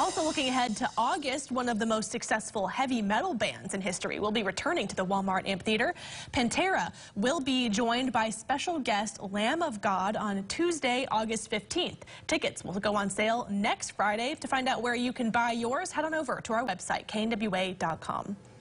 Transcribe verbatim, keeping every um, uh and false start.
Also looking ahead to August, one of the most successful heavy metal bands in history will be returning to the Walmart Amphitheater. Pantera will be joined by special guest Lamb of God on Tuesday, August fifteenth. Tickets will go on sale next Friday. To find out where you can buy yours, head on over to our website, K N W A dot com.